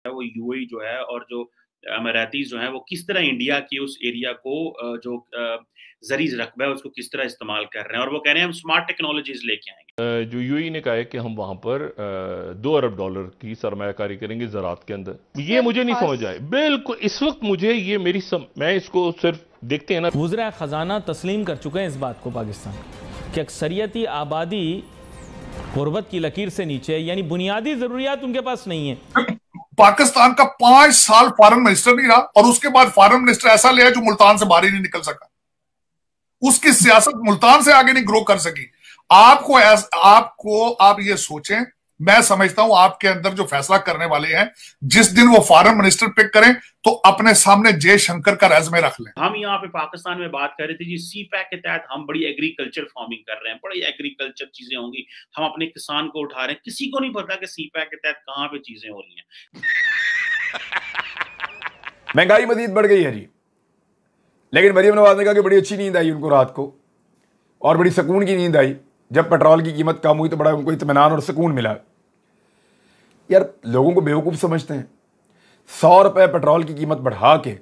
वो यूएई जो है और जो अमारातीज़ जो हैं वो किस तरह इंडिया की उस एरिया को जो ज़रीज़ रकबा है उसको किस तरह इस्तेमाल कर रहे हैं और वो कह रहे हैं हम स्मार्ट टेक्नोलॉजीज़ लेके आएँगे। जो यूएई ने कहा है कि हम वहां पर $2 अरब की सरमायाकारी करेंगे ज़रात के अंदर। ये सर मुझे नहीं खास समझ आए बिल्कुल इस वक्त। मुझे ये मैं इसको सिर्फ देखते हैं ना। वज़ीर ख़जाना तस्लीम कर चुके हैं इस बात को पाकिस्तान कि अक्सरियती आबादी गुर्बत की लकीर से नीचे, यानी बुनियादी ज़रूरियात उनके पास नहीं है। पाकिस्तान का 5 साल फॉरेन मिनिस्टर नहीं रहा और उसके बाद फॉरेन मिनिस्टर ऐसा लिया जो मुल्तान से बाहर ही नहीं निकल सका। उसकी सियासत मुल्तान से आगे नहीं ग्रो कर सकी। आप ये सोचें, मैं समझता हूं आपके अंदर जो फैसला करने वाले हैं, जिस दिन वो फॉरेन मिनिस्टर पिक करें तो अपने सामने जयशंकर का रेज़्यूमे रख लें। हम यहाँ पे पाकिस्तान में बात कर रहे थे जी, सीपैक के तहत हम बड़ी एग्रीकल्चर फार्मिंग कर रहे हैं, बड़ी एग्रीकल्चर चीजें होंगी, हम अपने किसान को उठा रहे हैं। किसी को नहीं पता कि सीपैक के तहत कहाँ पे चीजें हो रही हैं। महंगाई मजीद बढ़ गई है जी, लेकिन मरीम नवाज ने कहा कि बड़ी अच्छी नींद आई उनको रात को और बड़ी सुकून की नींद आई। जब पेट्रोल की कीमत कम हुई तो बड़ा उनको इत्मीनान और सुकून मिला। यार लोगों को बेवकूफ समझते हैं। 100 रुपए पेट्रोल की कीमत बढ़ा के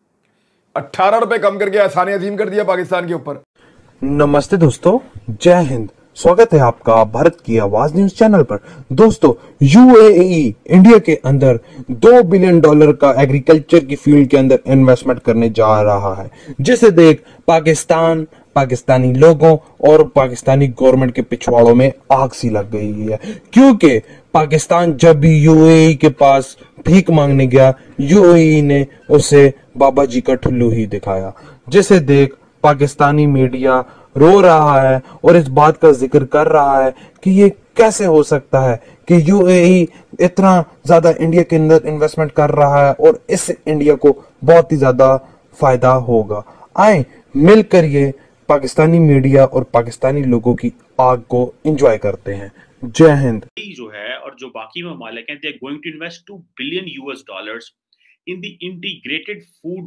18 रुपए कम करके आसानी अजीम कर दिया पाकिस्तान के ऊपर। नमस्ते दोस्तों, जय हिंद। स्वागत है आपका भारत की आवाज न्यूज चैनल पर। दोस्तों, यूएई इंडिया के अंदर $2 बिलियन का एग्रीकल्चर की फील्ड के अंदर इन्वेस्टमेंट करने जा रहा है, जिसे देख पाकिस्तान, पाकिस्तानी लोगों और पाकिस्तानी गवर्नमेंट के पिछवाड़ों में आग सी लग गई है। क्योंकि पाकिस्तान जब भी यूएई के पास भीख मांगने गया, यूएई ने उसे बाबा जी का ठुल्लू ही दिखाया, जिसे देख पाकिस्तानी मीडिया रो रहा है और इस बात का जिक्र कर रहा है कि ये कैसे हो सकता है कि यूएई इतना ज्यादा इंडिया के अंदर इन्वेस्टमेंट कर रहा है और इससे इंडिया को बहुत ही ज्यादा फायदा होगा। आए मिलकर ये पाकिस्तानी मीडिया और पाकिस्तानी लोगों की आग को एंजॉय करते हैं। जय हिंद। जो है और जो बाकी ममालिक हैं, they are going to invest $2 billion in the integrated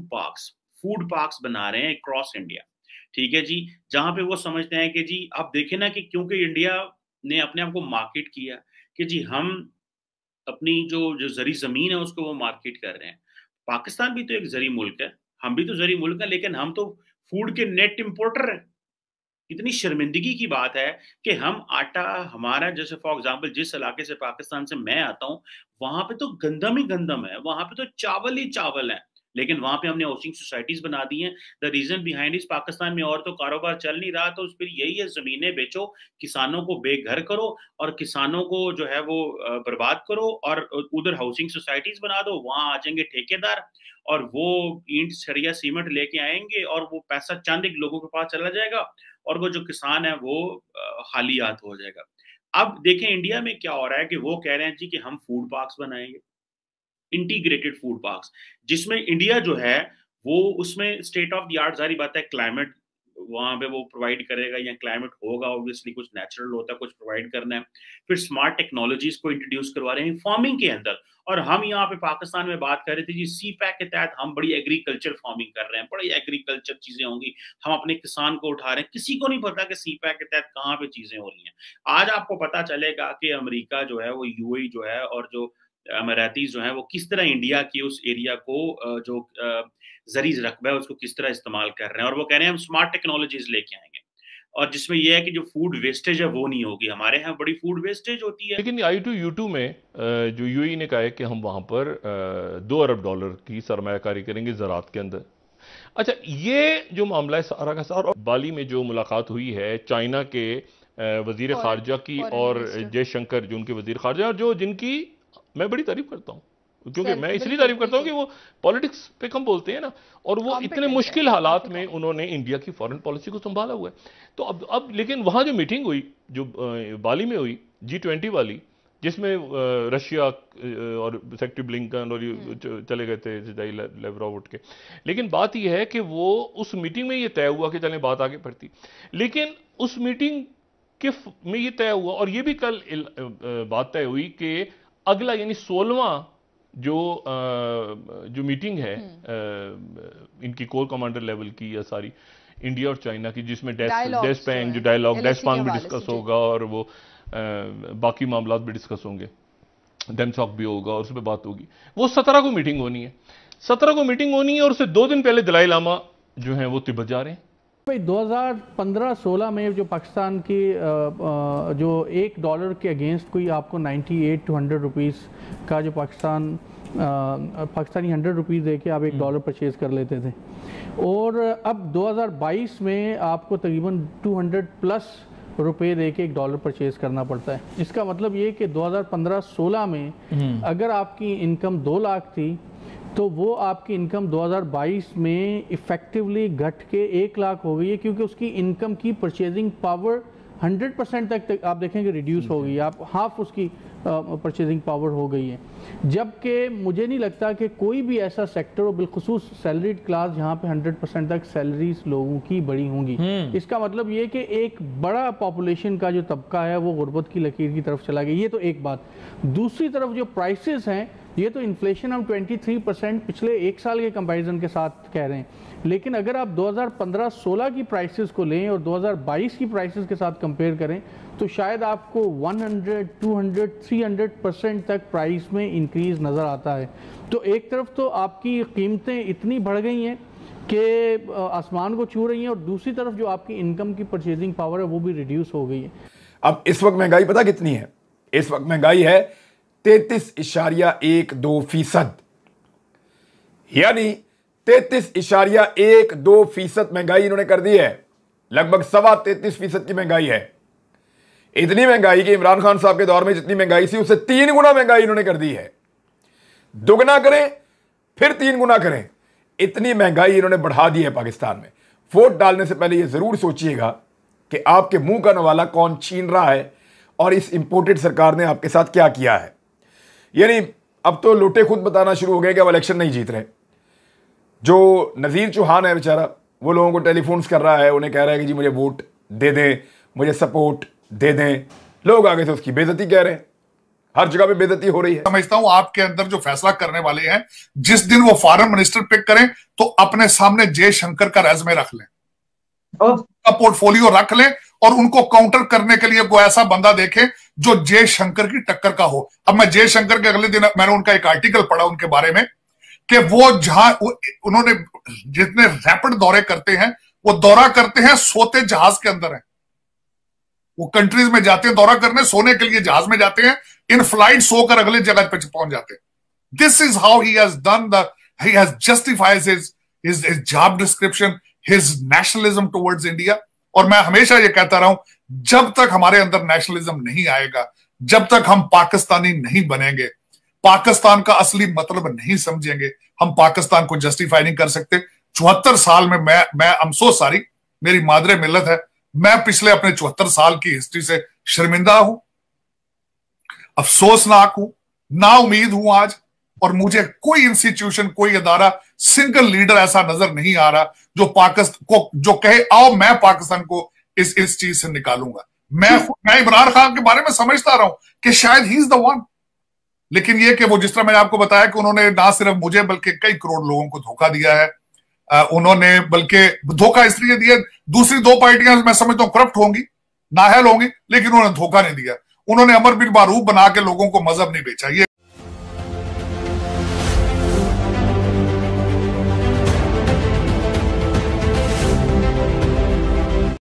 food parks बना रहे हैं अक्रॉस इंडिया। ठीक है जी, जहां पे वो समझते हैं कि जी आप देखें ना कि क्योंकि इंडिया ने अपने आप को मार्केट किया कि जी हम अपनी जो जो जरी जमीन है उसको वो मार्केट कर रहे हैं। पाकिस्तान भी तो एक जरी मुल्क है, हम भी तो जरी मुल्क है, लेकिन हम तो फूड के नेट इंपोर्टर हैं। इतनी शर्मिंदगी की बात है कि हम आटा हमारा, जैसे फॉर एग्जांपल जिस इलाके से पाकिस्तान से मैं आता हूँ, वहां पे तो गंदम ही गंदम है, वहां पे तो चावल ही चावल है, लेकिन वहां पे हमने हाउसिंग सोसाइटीज बना दी हैं। The reason behind is Pakistan में और तो कारोबार चल नहीं रहा, तो उस पर यही है, जमीनें बेचो, किसानों को बेघर करो और किसानों को जो है वो बर्बाद करो और उधर हाउसिंग सोसाइटीज बना दो, वहां आ जाएंगे ठेकेदार और वो ईंट सरिया सीमेंट लेके आएंगे और वो पैसा चंद एक लोगों के पास चला जाएगा और वो जो किसान है वो खालियात हो जाएगा। अब देखें इंडिया में क्या हो रहा है कि वो कह रहे हैं जी कि हम फूड पार्क्स बनाएंगे, इंटीग्रेटेड फूड पार्क्स, जिसमें इंडिया जो है वो उसमें स्टेट ऑफ द आर्ट, जारी बात है क्लाइमेट वहां पे वो प्रोवाइड करेगा या क्लाइमेट होगा, ऑब्वियसली कुछ नेचुरल होता है, कुछ प्रोवाइड करना है। फिर स्मार्ट टेक्नोलॉजीज को इंट्रोड्यूस करवा रहे हैं फार्मिंग के अंदर। और हम यहाँ पे पाकिस्तान में बात कर रहे थे जी, सीपैक के तहत हम बड़ी एग्रीकल्चर फार्मिंग कर रहे हैं, बड़ी एग्रीकल्चर चीजें होंगी, हम अपने किसान को उठा रहे हैं। किसी को नहीं पता कि सीपैक के तहत कहाँ पे चीजें हो रही हैं। आज आपको पता चलेगा कि अमेरिका जो है वो यूएई जो है और जो अमारातीज जो हैं वो किस तरह इंडिया की उस एरिया को जो ज़रीज़ रकबा है उसको किस तरह इस्तेमाल कर रहे हैं और वो कह रहे हैं हम स्मार्ट टेक्नोलॉजीज लेके आएंगे और जिसमें ये है कि जो फूड वेस्टेज है वो नहीं होगी। हमारे यहाँ बड़ी फूड वेस्टेज होती है। लेकिन I2U2 में जो यूएई ने कहा है कि हम वहां पर $2 अरब की सरमायाकारी करेंगे ज़रात के अंदर। अच्छा, ये जो मामला है सारा का सारा, बाली में जो मुलाकात हुई है चाइना के वजीर खारजा की और जयशंकर जो उनके वजीर खारजा, और जो जिनकी मैं बड़ी तारीफ करता हूँ, क्योंकि मैं इसलिए तारीफ करता हूँ कि वो पॉलिटिक्स पे कम बोलते हैं ना, और वो इतने मुश्किल हालात में उन्होंने इंडिया की फॉरेन पॉलिसी को संभाला हुआ है। तो अब लेकिन वहाँ जो मीटिंग हुई जो बाली में हुई G20 वाली, जिसमें रशिया और सेक्रेटरी ब्लिंकन और चले गए थे सर्गेई लैवरोव उठ के, लेकिन बात यह है कि वो उस मीटिंग में ये तय हुआ कि चलें बात आगे बढ़ती, लेकिन उस मीटिंग के में ये तय हुआ और ये भी कल बात तय हुई कि अगला यानी 16वां जो मीटिंग है इनकी कोर कमांडर लेवल की या सारी इंडिया और चाइना की, जिसमें डेस्पैंग जो डायलॉग डेस्पांग भी डिस्कस होगा और वो बाकी मामला भी डिस्कस होंगे। डेमचौक भी होगा और उस पर बात होगी। वो 17 को मीटिंग होनी है, 17 को मीटिंग होनी है और उससे 2 दिन पहले दलाई लामा जो हैं वो तिब्बत जा रहे हैं। भाई 2015-16 में जो पाकिस्तान की जो $1 के अगेंस्ट कोई आपको 98 to 100 रुपीज़ का जो पाकिस्तानी 100 रुपीज़ दे के आप $1 परचेज़ कर लेते थे, और अब 2022 में आपको तकरीबन 200+ रुपए दे के $1 परचेज़ करना पड़ता है। इसका मतलब ये कि 2015-16 में अगर आपकी इनकम 2 लाख थी तो वो आपकी इनकम 2022 में इफ़ेक्टिवली घट के 1 लाख हो गई है, क्योंकि उसकी इनकम की परचेजिंग पावर 100% तक आप देखेंगे रिड्यूस हो गई है, आप हाफ उसकी परचेजिंग पावर हो गई है। जबकि मुझे नहीं लगता कि कोई भी ऐसा सेक्टर हो, बिलखुसूस सैलरीड क्लास, जहाँ पे 100% तक सैलरीज लोगों की बड़ी होंगी। इसका मतलब ये कि एक बड़ा पॉपुलेशन का जो तबका है वो गुर्बत की लकीर की तरफ चला गया। ये तो एक बात। दूसरी तरफ जो प्राइसेस हैं, ये तो इन्फ्लेशन हम 23% पिछले 1 साल के कंपैरिजन के साथ कह रहे हैं, लेकिन अगर आप 2015-16 की प्राइसेस को लें और 2022 की प्राइसेस के साथ कंपेयर करें तो शायद आपको 100, 200, 300% तक प्राइस में इंक्रीज नज़र आता है। तो एक तरफ तो आपकी कीमतें इतनी बढ़ गई हैं कि आसमान को छू रही हैं, और दूसरी तरफ जो आपकी इनकम की परचेजिंग पावर है वो भी रिड्यूस हो गई है। अब इस वक्त महंगाई पता कितनी है? इस वक्त महंगाई है 33.12%, यानी 33.12% महंगाई इन्होंने कर दी है। लगभग 33.25% की महंगाई है। इतनी महंगाई कि इमरान खान साहब के दौर में जितनी महंगाई थी उससे 3 गुना महंगाई इन्होंने कर दी है। दुगना करें फिर 3 गुना करें, इतनी महंगाई इन्होंने बढ़ा दी है पाकिस्तान में। वोट डालने से पहले यह जरूर सोचिएगा कि आपके मुंह का नवाला कौन छीन रहा है और इस इंपोर्टेड सरकार ने आपके साथ क्या किया है। यानी अब तो लोटे खुद बताना शुरू हो गए कि अब इलेक्शन नहीं जीत रहे। जो नज़ीर चौहान है बेचारा, वो लोगों को टेलीफोन्स कर रहा है, उन्हें कह रहा है कि जी मुझे वोट दे दें, मुझे सपोर्ट दे दें। लोग आगे से उसकी बेइज्जती कह रहे हैं, हर जगह पे बेइज्जती हो रही है। समझता हूं आपके अंदर जो फैसला करने वाले हैं, जिस दिन वो फॉरेन मिनिस्टर पिक करें तो अपने सामने जयशंकर का रेज़्यूमे रख लें, का पोर्टफोलियो रख लें और उनको काउंटर करने के लिए कोई ऐसा बंदा देखें जो जयशंकर की टक्कर का हो। अब मैं जयशंकर के अगले दिन मैंने उनका एक आर्टिकल पढ़ा उनके बारे में कि वो जहां उन्होंने जितने रैपिड दौरे करते हैं, वो दौरा करते हैं सोते जहाज के अंदर है। वो कंट्रीज में जाते हैं दौरा करने, सोने के लिए जहाज में जाते हैं, इन फ्लाइट सोकर अगले जगह पे पहुंच जाते हैं। This is how he has done he has justified his job description, his nationalism towards India. और मैं हमेशा ये कहता रहा हूं, जब तक हमारे अंदर नेशनलिज्म नहीं आएगा, जब तक हम पाकिस्तानी नहीं बनेंगे, पाकिस्तान का असली मतलब नहीं समझेंगे, हम पाकिस्तान को जस्टिफाई नहीं कर सकते। 74 साल में मैं अफसोस सारी मेरी मादरे मिल्लत है, मैं पिछले अपने 74 साल की हिस्ट्री से शर्मिंदा हूं, अफसोसनाक हूं, ना उम्मीद हूं आज। और मुझे कोई इंस्टीट्यूशन, कोई अदारा, सिंगल लीडर ऐसा नजर नहीं आ रहा जो पाकिस्तान को जो कहे आओ मैं पाकिस्तान को इस चीज से निकालूंगा। मैं इमरान खान के बारे में समझता रहा हूं कि शायद ही इज द वन, लेकिन ये कि वो जिस तरह मैंने आपको बताया कि उन्होंने ना सिर्फ मुझे बल्कि कई करोड़ लोगों को धोखा दिया है। उन्होंने बल्कि धोखा इसलिए दिया, दूसरी 2 पार्टियां मैं समझता हूं करप्ट होंगी, नाअहल होंगी, लेकिन उन्होंने धोखा नहीं दिया। उन्होंने अमर बिन मारूफ बना के लोगों को मजहब नहीं बेचा। ये